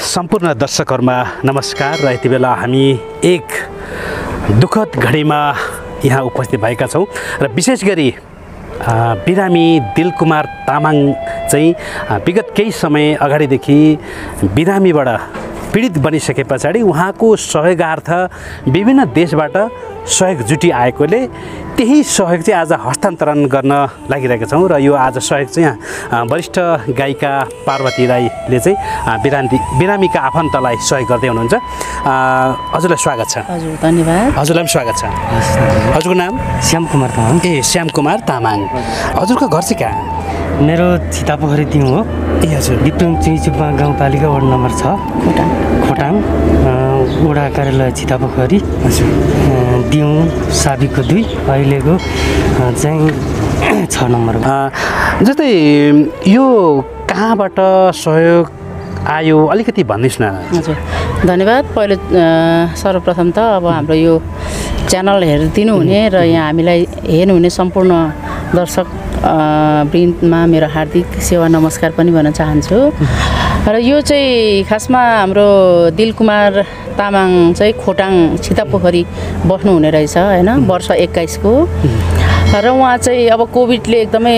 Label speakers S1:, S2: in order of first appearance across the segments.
S1: सम्पूर्ण दर्शकहरुमा नमस्कार र यति बेला हामी एक दुखद घडीमा यहाँ उपस्थित भएका छौं र विशेष गरी बिरामी दिलकुमार तामाङ चाहिँ विगत केही समय अगाडिदेखि बिरामीबाट पीडित बनिसके पछाडि उहाँको सहयोगार्थ विभिन्न देशबाट सहयोग जुटी आएकोले त्यही सहयोग चाहिँ आज हस्तान्तरण गर्न लागिरहेका छौं र यो आज सहयोग चाहिँ वरिष्ठ गायिका पार्वती राईले चाहिँ बिरामीका आफन्तलाई सहयोग गर्दै हुनुहुन्छ। हजुरलाई स्वागत छ।
S2: हजुर धन्यवाद।
S1: हजुरलाई पनि स्वागत छ। हजुरको नाम?
S3: श्यामकुमार तामाङ।
S1: श्यामकुमार तामाङ। हजुरको घर चाहिँ कहाँ?
S3: मेरो छितापोखरी दिउँ हो।
S1: हजुर।
S3: दिप्लुङ चिचुपा गाउँपालिका वार्ड नम्बर 6 खोटाङ वडा कार्यालय छितापोखरी। हजुर। दिउँ साबिकको 2 अहिलेको चाहिँ 6 नम्बर।
S1: जस्तै यो कहाँबाट सहयोग आयो अलिकति भन्दिनुस् न।
S2: हजुर धन्यवाद। पहिलो सर्वप्रथम त अब हाम्रो यो च्यानल हेरिदिनु हुने र यहाँ हामीलाई हेर्नुहुने सम्पूर्ण दर्शक वृन्दमा मेरो हार्दिक सेवा नमस्कार पनि भन्न चाहन्छु। र यो चाहिँ खासमा हाम्रो दिलकुमार तामाङ चाहिँ खोटाङ छितापोखरी बस्नुहुने रहेछ हैन, वर्ष 21 को। र उहाँ चाहिँ अब कोभिडले एकदमै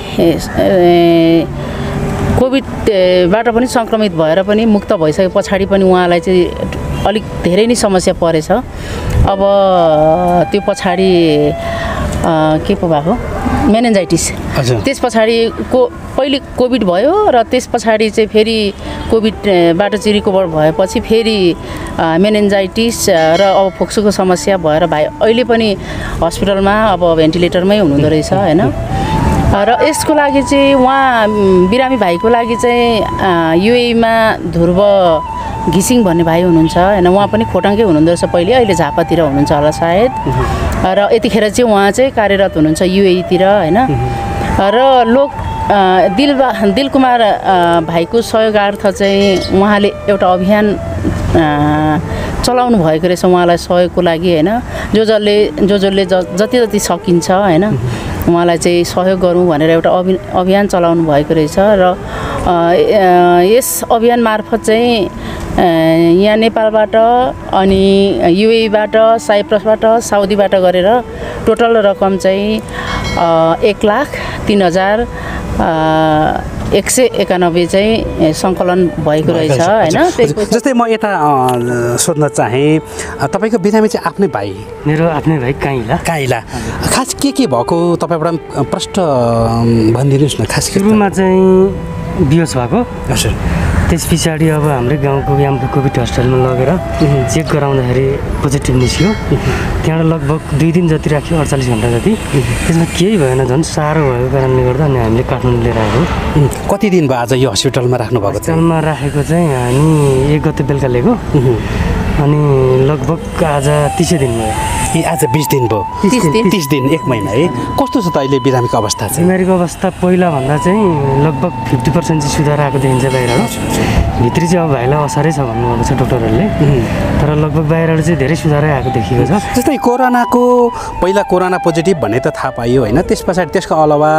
S2: कोभिडबाट पनि संक्रमित भएर पनि मुक्त भइसके पछाडि पनि उहाँलाई चाहिँ अलिक धेरै नै समस्या परेछ। अब त्यो पछाडि के पो भएको मेनिन्जाइटिस। त्यस पछाडि पहिले कोभिड भयो र त्यस पछाडि चाहिँ फेरि कोभिडबाट चाहिँ रिकभर भएपछि फेरि मेनिन्जाइटिस र अब फोक्सोको समस्या भएर भाइ अहिले पनि हस्पिटलमा अब भेन्टिलेटरमै हुनुहुँदो रहेछ हैन। र यसको लागि चाहिँ उहाँ बिरामी भाइको लागि चाहिँ युएईमा ध्रुव घिसिङ भन्ने भाइ हुनुहुन्छ हैन, उहाँ पनि खोटाङकै हुनुहुँदो रहेछ पहिले, अहिले झापातिर हुनुहुन्छ होला सायद। र यतिखेर चाहिँ उहाँ चाहिँ कार्यरत हुनुहुन्छ युएईतिर हैन। र दिलकुमार भाइको सहयोगार्थ चाहिँ उहाँले एउटा अभियान चलाउनु भएको रहेछ उहाँलाई सहयोगको लागि हैन। जसले जति जति सकिन्छ हैन उहाँलाई चाहिँ सहयोग गरौँ भनेर एउटा अभियान चलाउनु भएको रहेछ। र यस अभियान मार्फत चाहिँ यहाँ नेपालबाट अनि युएईबाट साइप्रसबाट साउदीबाट गरेर टोटल रकम चाहिँ 1,03,191 चाहिँ सङ्कलन भएको रहेछ हैन।
S1: जस्तै म यता सोध्न चाहे तपाईको बिरामी चाहिँ आफ्नै भाइ?
S3: मेरो आफ्नै भाइ काइला।
S1: खास के भएको तपाईबाट प्रष्ट भनिदिनुस् न। खास
S3: सुरुमा चाहिँ बिहोस भएको।
S1: हजुर।
S3: त्यस पछाडि अब हाम्रै गाउँको हाम्रो कोभिड हस्पिटलमा लगेर चेक गराउँदाखेरि पोजिटिभ निस्क्यो। त्यहाँबाट लगभग 2 दिन जति राख्यो, 48 घण्टा जति। त्यसमा केही भएन, झन् साह्रो भएको कारणले गर्दा अनि हामीले काठमाडौँ लिएर आएको।
S1: कति दिन भयो आज यो हस्पिटलमा राख्नु भएको?
S3: हस्पिटलमा राखेको चाहिँ हामी 1 गते बेलुका लिएको अनि लगभग आज 30 दिन भयो।
S1: आज 20 दिन भयो। 30 दिन 1 महिना है। कस्तो छ त अहिले बिरामीको अवस्था चाहिँ?
S3: बिमारीको अवस्था पहिलाभन्दा चाहिँ लगभग 50% चाहिँ सुधार आएको देखिन्छ बाहिरबाट। भित्री चाहिँ अब भाइलाई असारै छ भन्नुभएको छ डक्टरहरूले। तर लगभग बाहिरबाट चाहिँ धेरै सुधारै आएको देखिएको छ।
S1: जस्तै कोरोनाको पहिला कोरोना पोजिटिभ भन्ने त थाहा पाइयो होइन, त्यस पछाडि त्यसको अलावा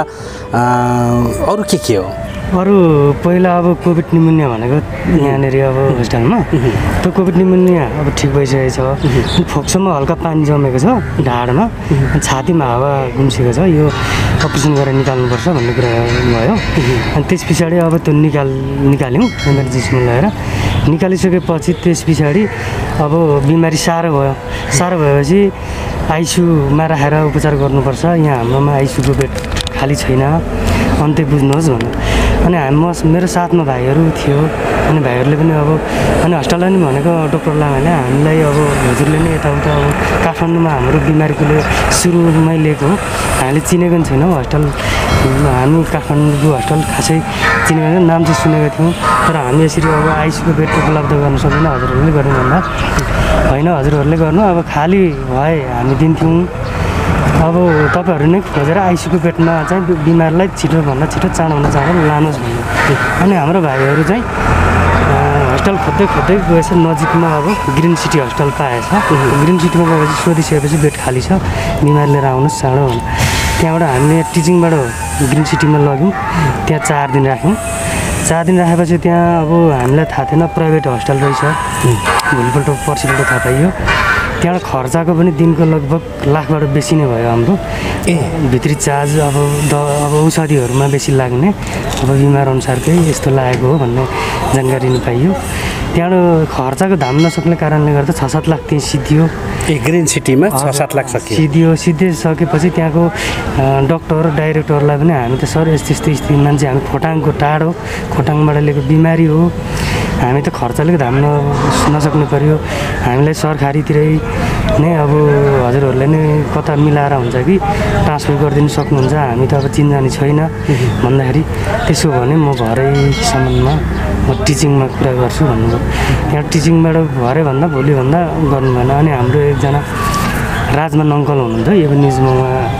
S1: अरू के हो?
S3: अरू पहिला अब कोभिड निमोनिया भनेको यहाँनिर अब हस्पिटलमा त्यो कोभिड निमोनिया अब ठिक भइसकेको छ। फोक्सोमा हल्का पानी जमेको छ ढाडमा, छातीमा हावा गुम्सेको छ, यो अपरेसन गरेर निकाल्नुपर्छ भन्ने कुरा भयो। अनि त्यस पछाडि अब त्यो निकाल्यौँ इमर्जेन्सीमा लगेर। निकालिसकेपछि त्यस पछाडि अब बिमारी साह्रो भयो। साह्रो भएपछि आइसियुमा राखेर उपचार गर्नुपर्छ। यहाँ हाम्रोमा आइसियुको बेड खाली छैन, अन्त्य बुझ्नुहोस् भन्नु। अनि मेरो साथमा भाइहरू थियो, अनि भाइहरूले पनि अब अनि हस्पिटललाई नि भनेको डक्टर लामाले हामीलाई अब हजुरले नै यताउता अब काठमाडौँमा हाम्रो बिमारीको सुरुमै लिएको हो, हामीले चिनेको पनि छैनौँ हस्पिटल। हामी काठमाडौँको हस्पिटल खासै चिनेको नाम चाहिँ सुनेको थियौँ, तर हामी यसरी अब आइसियुको बेड उपलब्ध गर्न सक्दैन हजुरहरूले गर्नु भन्दा होइन, हजुरहरूले गर्नु अब खाली भए हामी दिन्थ्यौँ। अब तपाईँहरू नै खोजेर आइसियुको बेडमा चाहिँ बिमारलाई छिटोभन्दा छिटो चाँडोभन्दा चाँडो लानुहोस् भन्नु। अनि हाम्रो भाइहरू चाहिँ हस्पिटल खोज्दै गएछ। नजिकमा अब ग्रिन सिटी हस्पिटल पाएछ। ग्रिन सिटीमा गएपछि सोधिसकेपछि बेड खाली छ, बिमारी लिएर आउनुहोस् चाँडो भन्नु। त्यहाँबाट हामीले टिचिङबाट ग्रिन सिटीमा लग्यौँ, त्यहाँ 4 दिन राख्यौँ। 4 दिन राखेपछि त्यहाँ अब हामीलाई थाहा थिएन प्राइभेट हस्टेल रहेछ भोलिपल्ट पर्सिपल्ट थाहा पाइयो त्यहाँ खर्चको पनि दिनको लगभग लाखबाट बेसी नै भयो हाम्रो भित्री चार्ज अब औषधिहरूमा बेसी लाग्ने अब बिमार अनुसारकै यस्तो लागेको हो भन्ने जानकारी पाइयो त्यहाँ खर्चको धाम नसक्ने कारणले गर्दा 6-7 लाख त्यही सिद्धियो
S1: ग्रिन सिटीमा 6-7 लाख
S3: सिद्धिसकेपछि त्यहाँको डक्टर डाइरेक्टरलाई पनि हामी त सर यस्तो स्थिति मान्छे हामी खोटाङको टाढो खोटाङबाट लिएको बिमारी हो हामी त खर्चले धाम नसक्नु पर्यो हामीलाई सरकारीतिरै नै अब हजुरहरूले नै कता मिलाएर हुन्छ कि ट्रान्सफर गरिदिनु सक्नुहुन्छ हामी त अब चिनजानी छैन भन्दाखेरि त्यसो भने म भरेसम्ममा म टिचिङमा कुरा गर्छु भन्नुभयो यहाँ टिचिङबाट भरे भन्दा भोलि भन्दा गर्नु भएन अनि हाम्रो एकजना राजमान अङ्कल हुनुहुन्थ्यो एभिनिजमा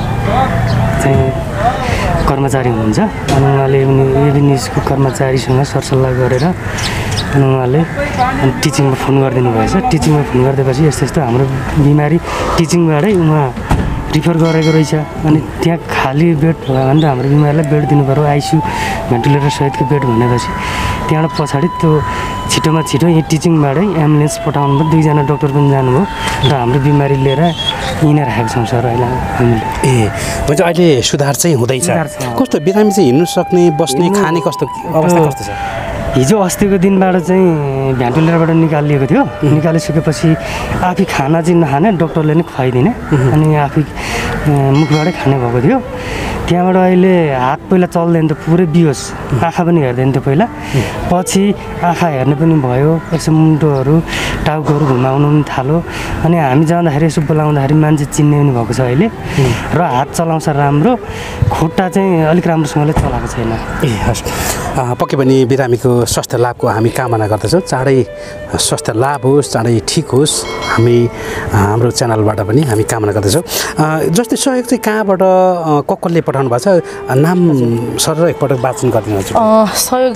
S3: चाहिँ कर्मचारी हुनुहुन्छ अनि उहाँले एभिनिजको कर्मचारीसँग सरसल्लाह गरेर अनि उहाँले टिचिङमा फोन गरिदिनु भएछ टिचिङमा फोन गरिदिएपछि यस्तो हाम्रो बिमारी टिचिङबाटै उहाँ रिफर गरेको रहेछ अनि त्यहाँ खाली बेड भयो भने हाम्रो बिमारीलाई बेड दिनु पऱ्यो आइसियु भेन्टिलेटर सहितको बेड भनेपछि त्यहाँबाट पछाडि त्यो छिटोमा छिटो यहीँ टिचिङबाटै एम्बुलेन्स पठाउनु भयो 2 जना डक्टर पनि जानुभयो र हाम्रो बिमारी लिएर यहीँ राखेको छौँ सर अहिले हामीले
S1: हुन्छ अहिले सुधार चाहिँ हुँदैछ कस्तो बिरामी चाहिँ हिँड्नु सक्ने बस्ने खाने कस्तो अवस्था कस्तो छ
S3: हिजो अस्तिको दिनबाट चाहिँ भेन्टिलेटरबाट निकालिएको थियो निकालिसकेपछि आफै खाना चाहिँ नखाने डक्टरले नै खुवाइदिने अनि आफै मुखबाटै खाने भएको थियो त्यहाँबाट अहिले हात पहिला चल्दैन त पुरै बिहोस आँखा पनि हेर्दैन थियो पहिला पछि आँखा हेर्ने पनि भयो यसो मुन्टोहरू टाउकोहरू घुमाउनु पनि थाल्यो अनि हामी जाँदाखेरि यसो बोलाउँदाखेरि मान्छे चिन्ने पनि भएको छ अहिले र हात चलाउँछ राम्रो खुट्टा चाहिँ अलिक राम्रोसँगले चलाएको छैन
S1: हस् पक्कै पनि बिरामीको स्वास्थ्य लाभको हामी कामना गर्दछौँ चाँडै स्वास्थ्य लाभ होस् चाँडै ठिक होस् हामी हाम्रो च्यानलबाट पनि हामी कामना गर्दछौँ जस्तै सहयोग चाहिँ कहाँबाट कसले पठाउनु भएको छ नाम सर एकपटक वाचन गरिदिनुहुन्छ
S2: सहयोग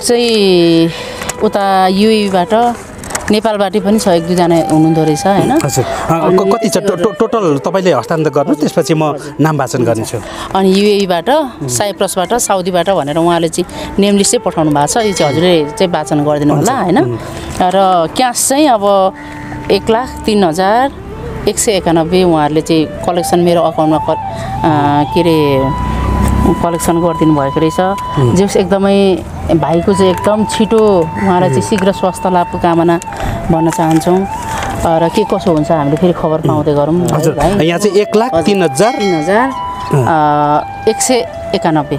S2: चाहिँ उता युएबाट नेपालबाट पनि सहयोग 2 जना हुनुहुँदो रहेछ हैन
S1: हजुर कति छ टोटल तपाईले हस्तान्तरण गर्नु त्यसपछि म नाम वाचन गर्नेछु
S2: अनि युएबाट साइप्रसबाट साउदीबाट भनेर उहाँले चाहिँ नेम लिस्ट चाहिँ पठाउनु भएको छ यो चाहिँ हजुरले चाहिँ वाचन गरिदिनु होला हैन र क्यास चाहिँ अब 1,03,191 उहाँहरूले चाहिँ कलेक्सन मेरो अकाउन्टमा के रे कलेक्सन गरिदिनु भएको रहेछ जस एकदमै भाइको चाहिँ एकदम छिटो उहाँलाई चाहिँ शीघ्र स्वास्थ्य लाभको कामना भन्न चाहन्छौँ र के कसो हुन्छ हामीले फेरि खबर पाउँदै गरौँ
S1: हजुर यहाँ चाहिँ
S2: 1,03,191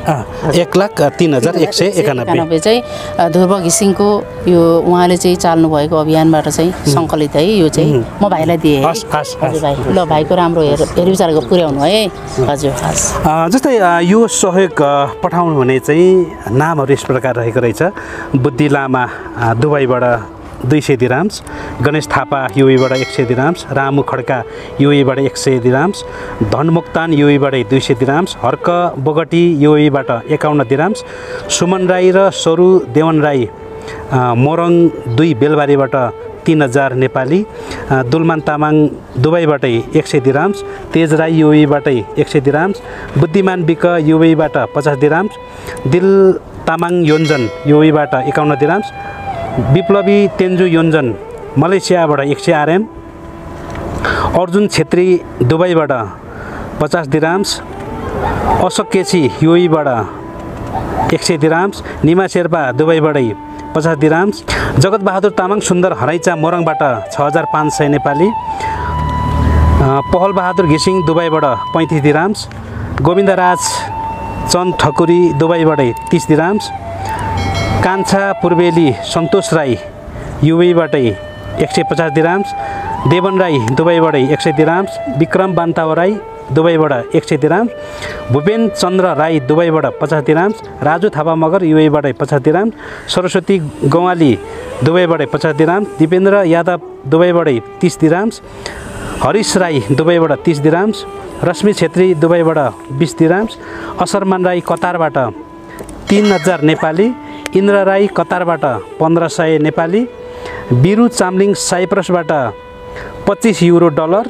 S1: 1,03,191
S2: चाहिँ ध्रुव घिसिङको यो उहाँले चाहिँ चाल्नु भएको अभियानबाट चाहिँ सङ्कलित है यो चाहिँ म भाइलाई दिएँ हजुर भाइ ल भाइको राम्रो हेरविचारको पुर्याउनु है हजुर हस्
S1: जस्तै यो सहयोग पठाउनु भने चाहिँ नामहरू यस प्रकार रहेको रहेछ बुद्धि लामा दुबईबाट 200 दिराम्स गणेश थापा युएबाट 100 दिराम्स रामु खड्का युएबाट 100 दिराम्स धनमुक्तान युएबाट 200 दिराम्स हर्क बोगटी युएबाट 51 दिराम्स सुमन राई र सरू देवन राई मोरङ 2 बेलबारीबाट 3000 नेपाली दुलमान तामाङ दुबईबाटै 100 दिराम्स तेज राई युएबाटै 100 दिराम्स बुद्धिमान बिक युएबाट 50 दिराम्स दिल तामाङ योन्जन युएबाट 51 दिराम्स विप्लवी तेन्जु योन्जन मलेसियाबाट 100 आरएम अर्जुन छेत्री दुबईबाट 50 दिराम्स अशोक केसी युएबाट 100 दिराम्स निमा शेर्पा दुबईबाटै 50 दिराम्स जगत बहादुर तामाङ सुन्दर हराइचा मोरङबाट 6500 नेपाली पहल बहादुर घिसिङ दुबईबाट 35 दिराम्स गोविन्द राज चन्द ठकुरी दुबईबाटै 30 दिराम्स कान्छा पूर्वेली सन्तोष राई युएबाटै 150 दिराम्स देवन राई दुबईबाटै 100 दिराम्स विक्रम बान्तावा राई दुबईबाट 100 दिराम्स भूपेन चन्द्र राई दुबईबाट 50 दिराम्स राजु थापा मगर युएबाट 50 दिराम्स सरस्वती गौवाली दुबईबाट 50 दिराम्स दिपेन्द्र यादव दुबईबाट 30 दिराम्स हरिश राई दुबईबाट 30 दिराम्स रश्मि छेत्री दुबईबाट 20 दिराम्स असरमान राई कतारबाट 3000 नेपाली इन्द्र राई कतारबाट 1500 नेपाली बिरु चामलिङ साइप्रसबाट 25 युरो डलर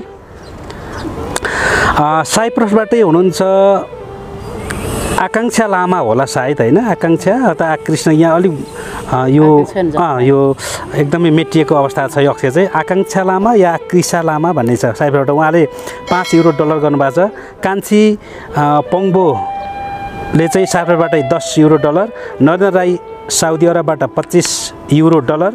S1: साइप्रसबाटै हुनुहुन्छ आकाङ्क्षा लामा होला सायद हैन आकाङ्क्षा अथवा कृष्ण यहाँ अलिक यो यो एकदमै मेटिएको अवस्था छ यो अक्षर चाहिँ आकाङ्क्षा लामा या कृषा लामा भन्ने छ साइप्रसबाट उहाँले $5 गर्नुभएको छ कान्छी पङ्बोले चाहिँ साइप्रसबाट $10 नरेन्द्र राई साउदी अरबबाट $25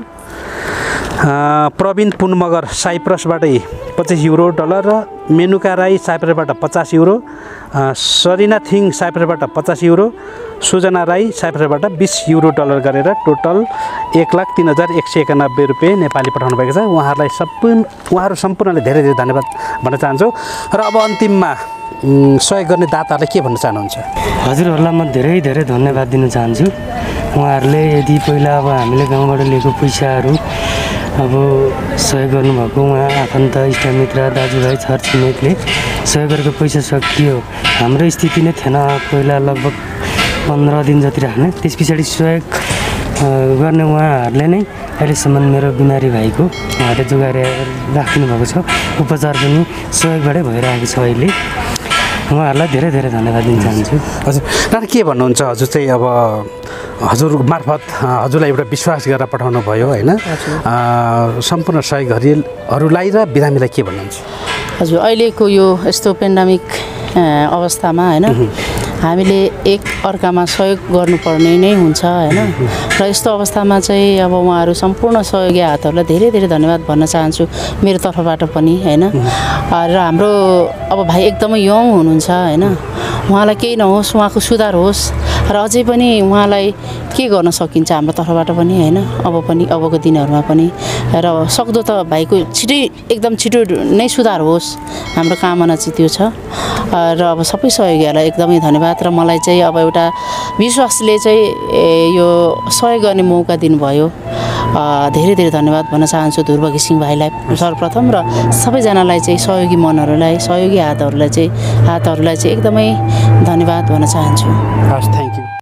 S1: प्रवीण पुन मगर साइप्रसबाटै $25 र मेनुका राई साइप्रसबाट €50 सरिना थिङ साइप्रसबाट €50 सुजना राई साइप्रसबाट $20 गरेर टोटल ₹1,03,191 नेपाली पठाउनु भएको छ उहाँहरू सम्पूर्णले धेरै धेरै धन्यवाद भन्न चाहन्छु र अब अन्तिममा सहयोग गर्ने दाताहरूले के भन्न चाहनुहुन्छ
S3: हजुरहरूलाई म धेरै धेरै धन्यवाद दिन चाहन्छु उहाँहरूले यदि पहिला अब हामीले गाउँबाट लिएको पैसाहरू अब सहयोग गर्नुभएको उहाँ आफन्त इष्टमित्र दाजुभाइ छरछिमेकले सहयोग गरेको पैसा सकियो हाम्रो स्थिति नै थिएन पहिला लगभग 15 दिन जति राख्ने त्यस पछाडि सहयोग गर्ने उहाँहरूले नै अहिलेसम्म मेरो बिमारी भाइको उहाँले जोगाएर राखिदिनु भएको छ उपचार पनि सहयोगबाटै भइरहेको छ अहिले उहाँहरूलाई धेरै धेरै धन्यवाद दिन चाहन्छु
S1: हजुर नाना के भन्नुहुन्छ हजुर चाहिँ अब हजुर मार्फत हजुरलाई एउटा विश्वास गरेर पठाउनु भयो होइन सम्पूर्ण सहयोगीहरूलाई र बिरामीलाई के भन्नुहुन्छ
S2: हजुर अहिलेको यो यस्तो पेन्डेमिक अवस्थामा होइन हामीले एक अर्कामा सहयोग गर्नुपर्ने नै हुन्छ होइन र यस्तो अवस्थामा चाहिँ अब उहाँहरू सम्पूर्ण सहयोगी हातहरूलाई धेरै धेरै धन्यवाद भन्न चाहन्छु मेरो तर्फबाट पनि होइन र हाम्रो अब भाइ एकदमै यङ हुनुहुन्छ होइन उहाँलाई केही नहोस् उहाँको सुधार होस् र अझै पनि उहाँलाई के गर्न सकिन्छ हाम्रो तर्फबाट पनि होइन अबको दिनहरूमा पनि र सक्दो त भाइको एकदम छिटो नै सुधार होस् हाम्रो कामना चाहिँ त्यो छ र अब सबै सहयोगीहरूलाई एकदमै धन्यवाद र मलाई चाहिँ अब एउटा विश्वासले चाहिँ यो सहयोग गर्ने मौका दिनुभयो धेरै धेरै धन्यवाद भन्न चाहन्छु ध्रुव घिसिङ भाइलाई सर्वप्रथम र सबैजनालाई चाहिँ सहयोगी मनहरूलाई सहयोगी हातहरूलाई चाहिँ एकदमै धन्यवाद भन्न चाहन्छु
S1: हस् थ्याङ्क यू